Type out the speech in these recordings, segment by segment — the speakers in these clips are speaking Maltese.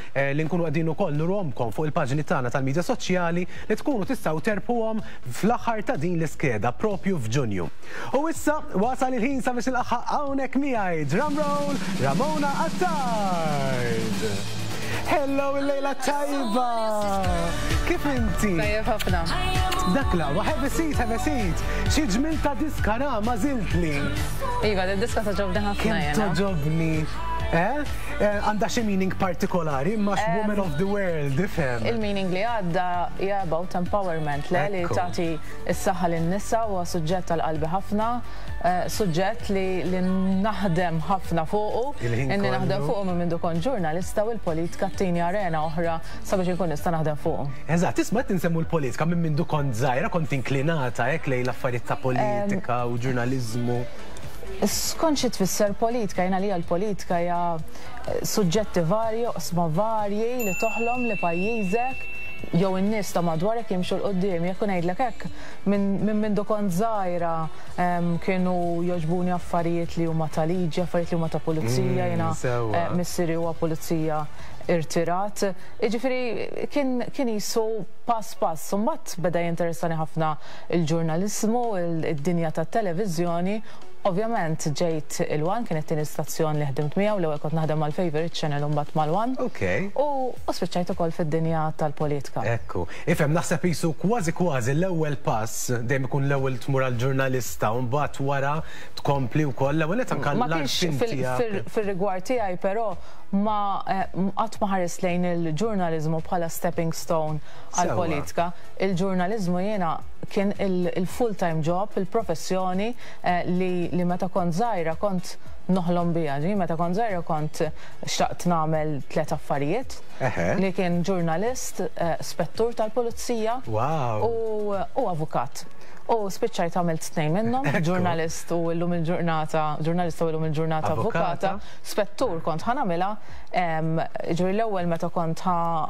li nkunu qegħdin ukoll nurhomkom fuq il-paġni tagħna tal-midja soċjali li tkunu tistgħu terpuhom fl-aħħar ta' din l-iskeda propju f'Ġunju. U issa wasal il-ħin sabiex il-aħħaq hawnhekk miegħi drum roll Ramona Attard. Hello il-lejla tajba! Kif inti? Tajjeb ħafna. Dak lawa, have a seat, have a seat. Xi ġmil ta' diska ma żiltli. Iva, d-diska toġobni ħafna Kien jena. toġobni. Għandha xi meaning partikolari, max woman of the world, ifhem. Il-meaning li għadda hija about empowerment, li tagħti s-saħħa lin-nisa huwa suġġett tal-qalbi ħafna, suġġett li naħdem ħafna fuqu, inni naħdem fuqu minn dukun ġurnalista u l-politika t-tieni arena oħra sabiex inkun nista' naħdem fuqu. Eżatt, isma' qed insemmu l-politika minn dukun żgħira kont inklinata hekk lejn l-affarijiet ta' politika u ġurnaliżmu. Skont xi tfisser politika, jiena li l-politika hija suġġetti varji, oqsma varji li toħlom li pajjiżek jew in-nies ta' madwarek jimxu l-qoddim. Jekk ngħidlek hekk minn kont żgħira kienu jogħġbuni affarijiet li huma ta' liġi, affarijiet li huma ta' pulizija, jiena missieri huwa pulizija irtirat. Jiġifieri kien jisu pass. Mbagħad beda jinteressani ħafna il-ġurnaliżmu, id-dinja tat-televiżjoni. Ovvjament ġejt il-One, kienet tieni stazzjon li ħdimt miegħu, l-ewwel kont naħdem mal-Favorite Channel u mbagħad mal-One. U spiċċajt ukoll fid-dinja tal-politika. Ekku, ifhem naħseb isu kważi l-ewwel pass dejjem ikun l-ewwel tmur għall-ġurnalista u mbagħad wara tkompli wkoll l-ewwel qed anke l-arfin fir-rigward tiegħi però ma qatt ma ħares lejn il-ġurnaliżmu bħala stepping stone għall-politika. Il-ġurnaliżmu jiena kien il-full-time job, il-professjoni li meta kont żgħira kont noħlom biha. Meta kont żgħira kont xtaqt nagħmel 3 affarijiet. Li kien ġurnalist, spettur tal-pulizija u avukat. U spiċċajt għamilt 2 minnhom, ġurnalist u llum il-ġurnata avukata, spettur kont ħanamilha, ġifieri l-ewwel meta kont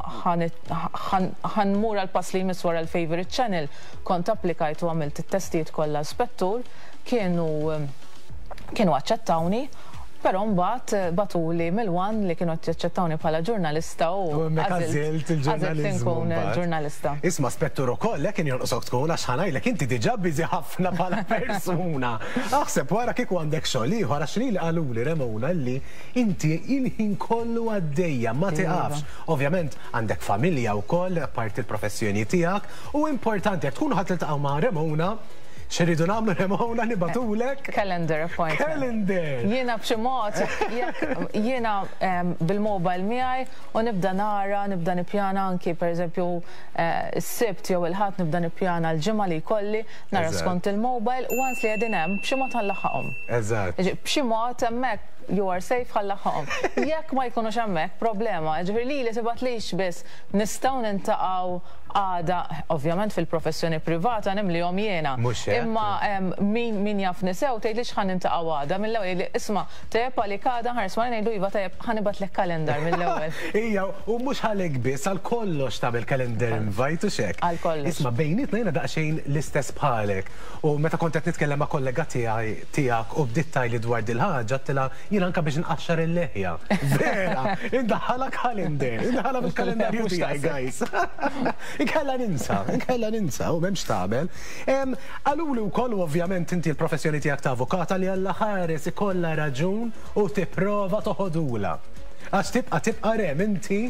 ħanmur għall-pass li jmiss wara l-Favorite Channel, kont applikajt u għamilt it-testijiet kollha spettur, kienu aċċettawni. Però mbagħad batuli mill-One li kienu jaċċettawni bħala ġurnalista u għażilt inkun ġurnalista. Isma' spettur ukoll kien jonqosok tkun għax ħanajlek inti diġà biżi ħafna bħala persuna. Aħseb wara kieku għandek xogħol ieħor għax li qaluli Ramona li inti il-ħin kollu għaddejja ma tiqafx. Ovvjament għandek familja wkoll apart il-professjoni tiegħek u importanti jekk tkunu ħadd tiltaqgħu ma' Ramona xeridu nagħmlu Ramona nibatulek? Calendar appointment. Calendar! Jiena b'xi mod, jiena bil-mobile miegħi u nibda nara, nibda nippjana anki pereżempju s-sibt jew il-ħadd nibda nippjana l-ġimgħa li jkolli nara skont il-mobile u once li qegħdin hemm b'xi mod ħallaħħaqhom. Eżatt. B'xi mod hemmhekk you are safe ħallaħħaqhom. Jekk ma jkunux hemmhekk problema, ġifieri li tibatlix biss nistgħu nintaqgħu għada, ovvjament fil-professjoni privata nimlihom jiena. Imma min jaf nisew tgħidlix ħan nintaqgħu għada mill-ewwel isma' tajjeb għalik għada ħares ma ngħidu iva tajjeb ħanibatlek kalendar mill-ewwel. Ija, u mhux ħalek biss għal kollox tagħmel kalendar invite u xek. Għal kollox. Isma' bejnietna jiena daqsxejn l-istess bħalek. U meta kont qed nitkellem ma' kollega tiegħek u bdiet tajli dwar dil-ħaġa tila jiena anke biex nqaxxar il-leħja. Vera, indaħħalha kalendar, indaħħalha bil-kalendarju tiegħi guys. Inkella ninsa, u memx tagħmel. Għaluli wkoll ovvjament inti l-professjoni tiegħek ta' avukata li Alla ħares ikollha raġun u tipprova toħodula. Għax tibqa' rem inti.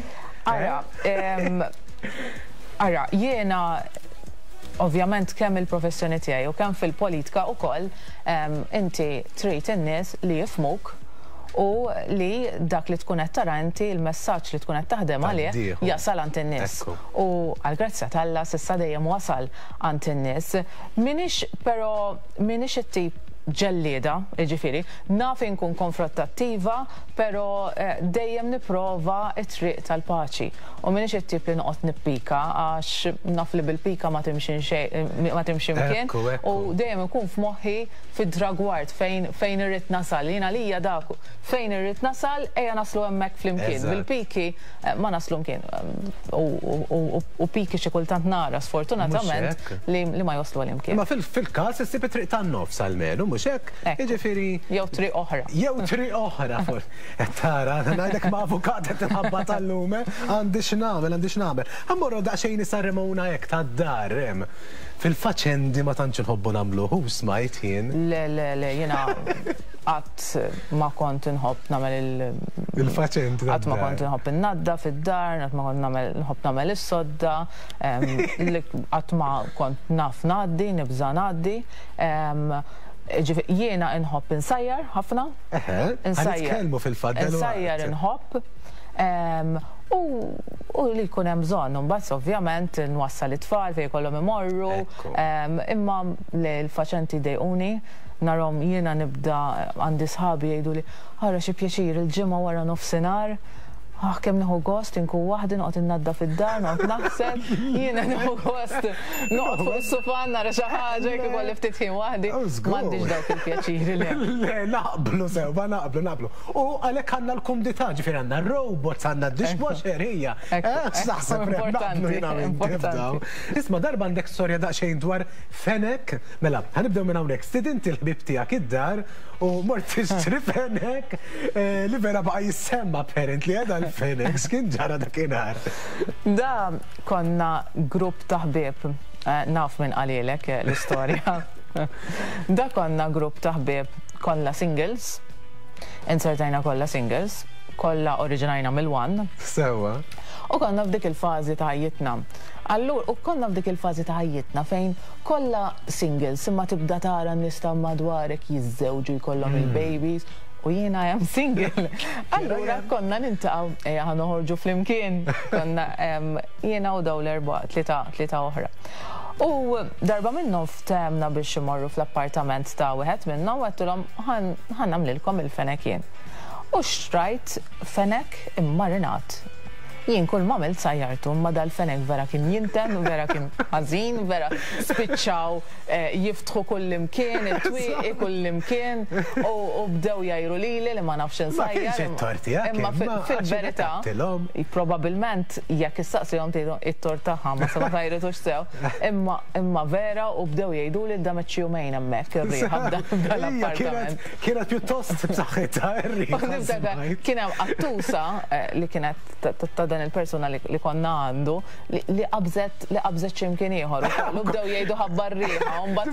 Ara, jiena ovvjament kemm il-professjoni tiegħi u kemm fil-politika wkoll inti trid in-nies li jifhmuk u li dak li tkun qed tara inti il-messaġġ li tkun qed taħdem għalih jasal għand in-nies. U għall-grazzja t'Alla s'issa dejjem wasal għand in-nies. M'iniex it-tip ġellieda, jiġifieri, naf inkun konfrontattiva, però dejjem nipprova t-triq tal-paċi. U m'iniex it-tip li noqgħod nippika għax naf li bil-pika ma timxi imkien u dejjem ikun f'moħħi fid-dragward fejn irrid nasal. Jiena lija dak fejn irrid nasal ejja naslu hemmhekk flimkien. Bil-piki ma naslu mkien. U piki xi kultant nara sfortunatament li ma joslu għal imkien. Ma fil-każ issib it-triq tan-nofs għall-menu mhux hekk? Jiġifieri jew triq oħra. Jew triq oħra for. Tara, ngħidlek ma' avukat qed inħabba tal-lume, għandi x'nagħmel. Ammorru daqsxejn issa Ramona hekk tad-dar hemm. Fil-faċendi ma tantx inħobbu nagħmlu smajt jien. Le, jiena qatt ma kont inħobb nagħmel il-faċendi. Qatt ma kont inħobb innadda fid-dar, qatt ma kont nħobb nagħmel is-sodda, qatt ma kont naf ngħaddi, nibża ngħaddi. Jiena inħobb insajjar ħafna. Nitkellmu fil-faddel. Insajjar inħobb. U li jkun hemm bżonn, imbagħad ovvjament nwassal it-tfal fejn jkollhom imorru, imma l-faċenti dejquni narhom jiena nibda għandi sħabi jgħiduli ħara xi pjaċir il-ġimgħa wara nofsinhar. Kemm nieħu gost inkun waħdi noqgħod innadda fid-dar, noqgħod naħseb, jiena nieħu gost noqgħod fuq is-sufan nara xi ħaġa jekk ikolli ftit ħin waħdi, m'għandix dawk il-pjaċiri le. Le, naqblu sewwa, naqblu. U għalhekk għandna l-kumdità, ġifieri għandna robots, għandna dishwasher hija. Naħseb naqblu jiena nibdew. Isma' darba għandek storja daqsxejn dwar fenek, mela, ħanibdew minn hawnhekk. Student il-ħbib tiegħek id-dar u mort tixtri fenek li vera baqa' jissemma apparently għadha Fenex, kien ġara dakinhar. Da konna grupp ta' ħbieb, naf minn qalilek l-istorja. Da konna grupp ta' ħbieb kollha singles, insertajna kollha singles, kollha oriġinajna mill-one. Sewwa. U konna f'dik il-fażi ta' ħajjitna. Allura, u konna f'dik il-fażi ta' ħajjitna fejn kollha singles imma tibda tara nista' madwarek jiżżewġu jkollhom il-babies. U jiena jam single. Allura konna nintaqgħu ħanoħorġu flimkien. Konna jiena u daw l-erba' tlieta oħra. U darba minnhom ftemna biex imorru fl-appartament ta' wieħed minnhom u għedtulhom ħan nagħmlilkom il-fenek jien. U xtrajt fenek immarinat. Jien kull ma għamilt sajjartu, ma dal-fenek vera kien jinten, vera kien ħażin, vera spiċċaw jiftħu kullimkien, it-twieqi kullimkien, u bdew jajru lili li ma nafx insajjar. Imma fil-verità, probabilment jekk issaqsihom tgħidu it-torta ħamma se ma tajritux sew, imma vera u bdew jgħidu li da meċċi jumejn hemmhekk ir-rieħa dal-appartament. Kienet pjuttost b'saħħitha ir-rieħa. Kien hemm attusa li kienet ta' dan il-persuna li konna għandu li qabżet x'imkien ieħor u bdew jgħidu ħabba r-rieħa.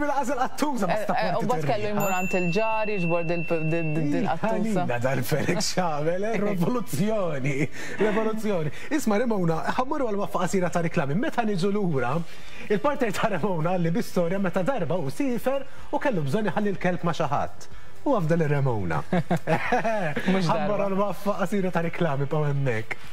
Mbagħad kellu jmur għand il-ġar jiġbor dil-attusa. Dal-Fenex xagħmel rivoluzzjoni. Isma' Ramona, ħammurru għal waqfa qasira ta' riklami. Meta niġu lura, il-partner ta' Ramona li bi-storja meta darba u sifer u kellu bżonn iħalli l-kelb ma' xi ħadd. U għafdal ir-Ramona. Ħammurru għal waqfa qasira ta' riklami pa' hemmhekk.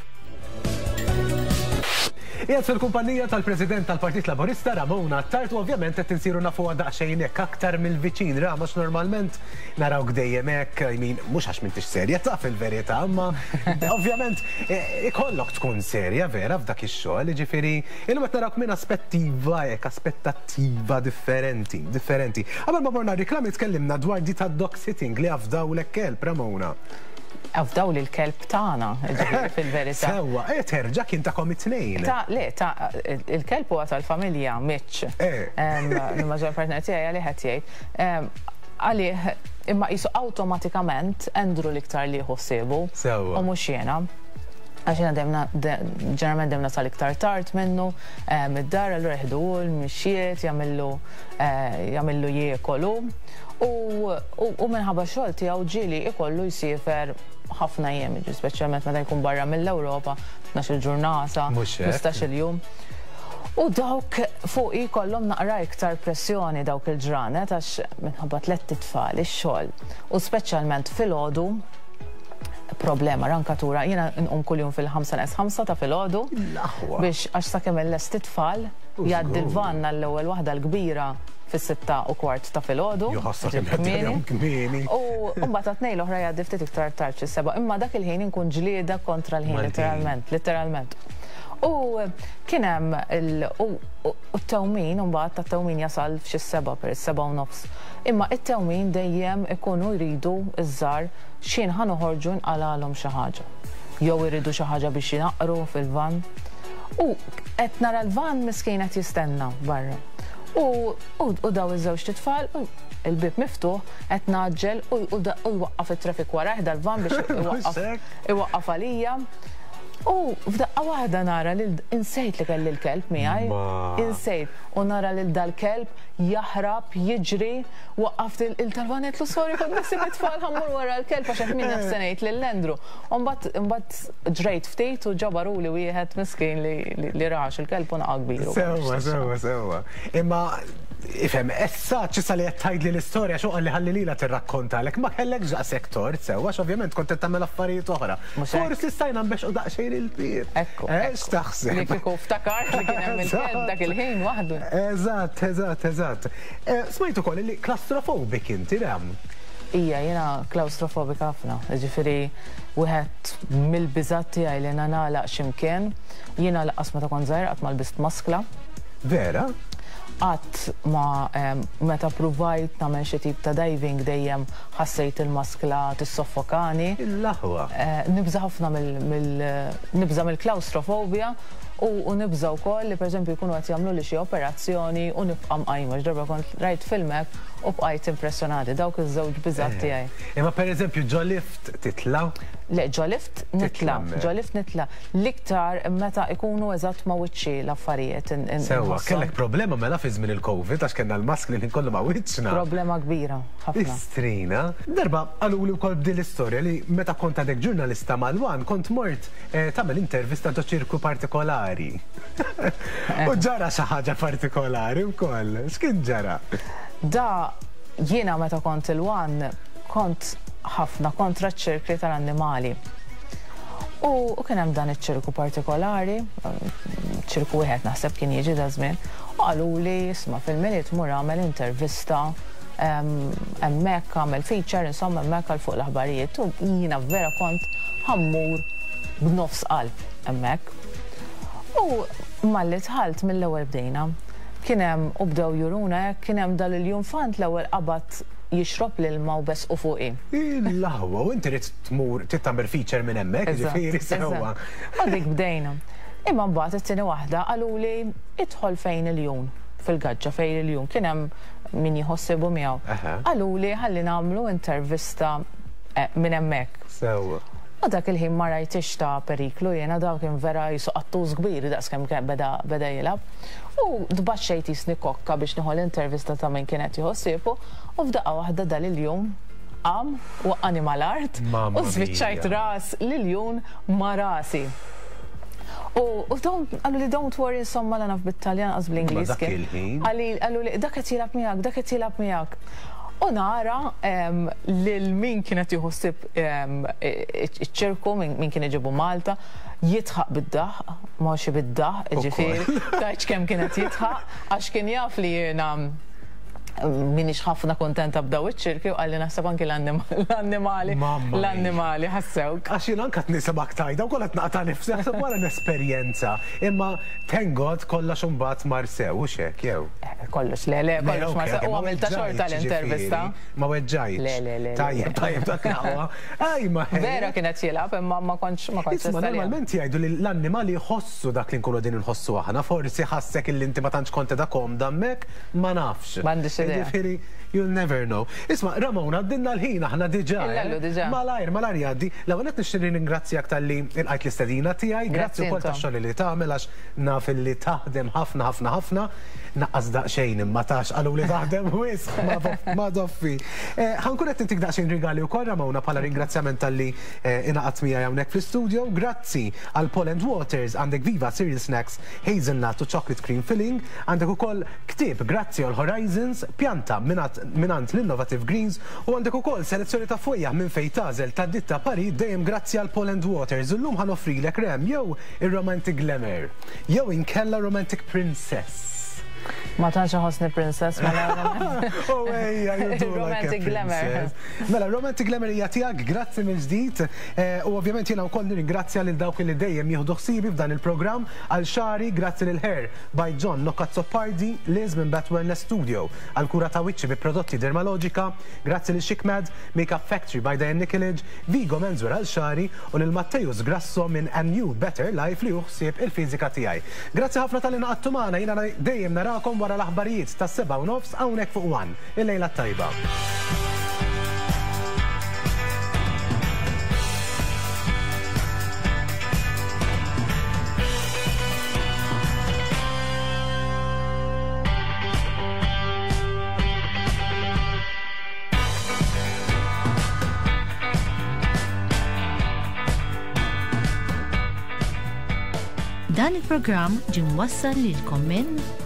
Qiegħed fil-kumpanija tal-President tal-Partit Laburista Ramona Tart u ovvjament qed insiru nafuha daqsxejn hekk aktar mill-viċin Rama normalment narawk dejjem hekk, mhux għax m'intix serja ta' fil-verità, imma ovvjament ikollok tkun serja vera f'dak ix-xogħol, jiġifieri illum qed narawk minn aspettiva hekk aspettattiva differenti. Qabel ma morna riklami tkellimna dwar di tad-dog sitting li għafdawlek kelb Ramona. Għafdaw li l-kelb tagħna, fil-verità. Sewwa, terġa' kien tagħkom it-tnejn. Il-kelb huwa tal-familja Mitch. Il-maġġor partner tiegħi għalih qed jgħid. Għalih imma qisu awtomatikament Andrew l-iktar li jħossibu u mhux jiena. Għaxina ġeneralment demna sal-iktar tard minnu, mid-dar allura jħidu l-mixjiet, jagħmillu jiekolu. U minħabba xogħol tiegħu ġieli ikollu jsifer ħafna jiem, speċjalment meta jkun barra mill-Ewropa, 12 ġurnata, 15 jum. U dawk fuq jkollhom naqra iktar pressjoni dawk il-ġranet għax minħabba 3 tfal ix-xogħol. U speċjalment filgħodu problema, rankatura, jiena nqum kuljum fil-5 ta' filgħodu biex għax sakemm il-lest tfal jgħaddi l-vanna l-ewwel waħda l-kbira fis-6:15 ta' filgħodu. Kmieni. U mbagħad tnejn l-oħra jgħaddi ftit iktar tard xi-7, imma dak il-ħin inkun ġlieda kontra l-ħin letteralment. U kien hemm it-tewmin, mbagħad tat-tewmin jasal f'xi-7 per 7:30. Imma it-tewmin dejjem ikunu jridu iż-żgħar x'in ħanoħorġu nqalalhom xi ħaġa. Jew iridu xi ħaġa biex jinaqru fil-van. U qed nara l-van miskien qed jistenna barra. U daw iż-żewġ titfal, il-bib miftuħ, qed naġġel u jwaqqaf it-traffic wara dal-van biex iwaqqaf għalija. U f'daqqa waħda nara li insejt li kelli l-kelb miegħi, insejt, u nara li dal-kelb jaħrab, jiġri, waqqaft il-talvanet lu sorry kont nisib it-tfal ħammur wara l-kelb għax qed min nafsenejt lill-Lendru. U mbagħad ġrejt ftit u ġabaru li wieħed miskin li rax il-kelb u naqa' kbiru. Sewwa. Imma ifhem, issa ċissa li qed tgħidli l-istorja xo qalli ħalli lilha tirrakkontalek, ma kellek ġaq sektor sewwa ovvjament kont qed tagħmel affarijiet oħra. Forsi stajna nbex u daqsxejn il-bib. Ekku. X'taħseb? Li kieku ftakart li kien hemm il-kelb dak il-ħin waħdu. Eżatt. Smajt ukoll li klaustrofobik inti ram. Ija, jiena klaustrofobika ħafna. Ġifieri wieħed mill-biżat tiegħi li nagħlaq x'imkien, jiena laqqas meta kont żgħir qatt ma lbist maskla. Vera? Qatt ma meta provajt nagħmel xi tip ta' diving dejjem ħassejt il-maskla tissoffokani. Il-laħwa. Nibża ħafna mill-klaustrofobja u nibża wkoll li pereżempju jkunu qed jagħmlu li xi operazzjoni u nibqa' mqajma. X'darba kont rajt filmek u bqajt impressjonati dawk iż-żewġ biżgħat tiegħi. Imma pereżempju ġo lift titla'? Le, ġo lift nitla. L-iktar meta ikunu eżatt ma' wiċċi l-affarijiet. Sewwa, kellek problema mela fi żmien il-Covid għax kellna l-maskli li nkollu ma' wiċċna. Problema kbira, ħafna. Istrina. Darba qaluli wkoll b'din l-istorja li meta kont għadek ġurnalista mal-wan kont mort tagħmel intervista ġo ċirku partikolari. U ġara xi ħaġa partikolari wkoll. X'kien ġara? Da jiena meta kont il-wan kont ħafna kontra ċ-ċirkli tal-annimali. U kien hemm dan iċ-ċirku partikolari, ċirku wieħed naħseb kien jiġi da żmien, u qaluli isma' fil-miliet mur għamel intervista hemmhekk għamel feature insomma hemmhekk għal fuq l-aħbarijiet u jiena vera kont ħammur b'nofs qalb hemmhekk. U malli tħalt mill-ewwel bdejna. Kien hemm u bdew juruna hekk kien hemm dal-il-junfant l-ewwel qabad jixrob l-ilma u bes u fuqi. Il-laħwa, u inti rrid tmur tagħmel feature minn hemmhekk, ġifieri sewwa. Għadik bdejna. Imma mbagħad it-tieni waħda qaluli idħol fejn il-jun fil-gaġġa fejn il-jun. Kien hemm min jħossibu miegħu. Qaluli ħalli nagħmlu intervista minn hemmhekk. Sewwa. U dak il-ħin ma rajtix ta' periklu, jiena daw kien vera jisuqattuż kbir daqskemm beda jilab. U dbaxxejt jisni kokka biex nieħu l-intervista ta' min kienet jħossibu u f'daqqa waħda dal-iljun qam waqqani mal-art u żviċċajt ras l-iljun ma' rasi. U għallu li don't worry insomma l-għanaf bit-Taljan għaz bl-Inglis kien. Għallu li dak qed jilab miegħek. U nara l-min kienet jħossib iċ-ċirku, min kien iġibu Malta, jitħaq bid-daħ, maħxie bid-daħ, ġifiri, taċ kem kienet jitħaq, għax kien jaf li jena minix ħafna kontenta b'daw iċ-ċirki u għalli naħseb anki l-annimali ħassewk. Għax jien anka tnisibak tajda u kollet naqta nifsi, ħaseb wara l-esperjenza. Imma tengod kollox imbagħad mar sew u xek jew. Kollox, le, kollox mar sew u għamilta xorta l-intervista. Ma weġġajtx. Le. Tajjeb dak nawa. Vera kienet jilab, imma ma kontx normalment jgħidu li l-annimali jħossu dak li nkunu din nħossu aħna, forsi ħassek il-inti ma tantx konti da komda hemmhekk, ma nafx. Ġifieri, you'll never know. Isma, Ramona, għaddinna l-ħin aħna diġà. Malajr jgħaddi. L-ewwel qed nixtieq ningrazzjak tal-li ilqajt l-istedina tiegħi, grazzi wkoll tax-xogħol li tagħmel għax naf li taħdem ħafna. Naqqas daqsxejn imma tax qalu li taħdem wisq ma doffi. Ħankun qed intik daqsxejn rigali wkoll Ramona bħala ringrazzjament tal-li ingħaqadt miegħi hawnhekk fl-istudio. Grazzi għal Poland Waters, għandek Viva Cereal Snacks, Hazelnut u Chocolate Cream Filling, għandek ukoll ktieb grazzi għal Horizons, pjanta minant l-Innovative Greens u għandek ukoll selezzjoni ta' fojja minn fejn tażel ta' ditta Pari dejjem grazzi għal Poland Waters. Illum ħanoffrilek rem jew ir-Romantic Glamour jew inkella Romantic Princess. Ma tantx ħossni princess mela. Oh ejja, Romantic Glamour. Mela, Romantic Glamour hija tiegħek, grazzi minn ġdid. U ovvjament jiena wkoll nirringrazzja lil dawk li dejjem jieħdu ħsibi f'dan il-programm għal xari, grazzi lil Hair by John Nokazzopardi, Liz minn Bat Wellness Studio, għal kura ta' wiċċi bi prodotti Dermalogica, grazzi lil Shikmad, Makeup Factory by Diane Nicolage, Vigo Menswear għal xari u lil Mattejus Grasso minn A New Better Life li uħsieb il-fiżika tiegħi. Grazzi ħafna tal-inqattu magħna, jiena dejjem narakom wara l-aħbarijiet tas-7:30 hawnhekk fuq One. Il-lejla tajba. Dan il-programm ġie mwassal lilkom minn